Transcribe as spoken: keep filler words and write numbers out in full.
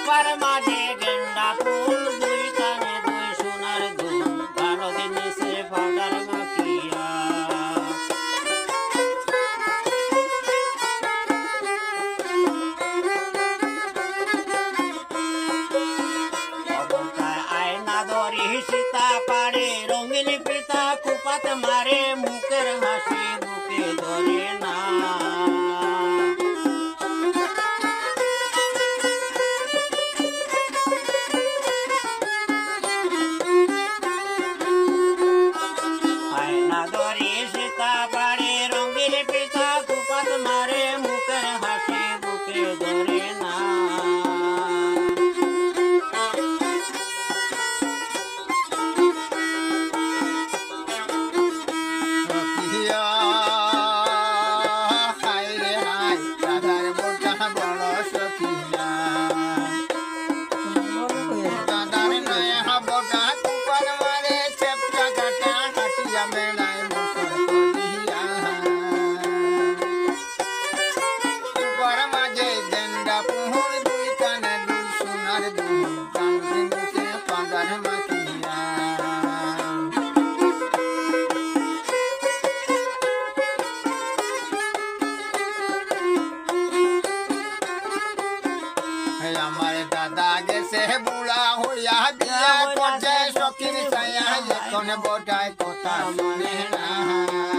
Cooper মাঝে গেন্দা ফুল দুই কানে দুই সোনার দুল ভালো জিনিসে পাউডার মাখিয়া অবতার আয়না ধরি সীতা পারে রঙিন পিতা কুপাত মারে মুখের হাসি বুকে ধরে না मारे मुकर हाथी बुके धरे ना सखिया हाय रे हाय दादार बोटा बड़ सखिया दादार नया बोटा कुपर मारे चपटा काटा हटिया मेलाय मुसर कोलिया कुपर माजे गंडा पुहुर दुई काने दुई सोनार दुई कांदी मुके पागल माकिया हमारे दादा जैसे बूढ़ा हो या बिया को जय शौकीन सया ये कौन बोटाए कोता सुने ना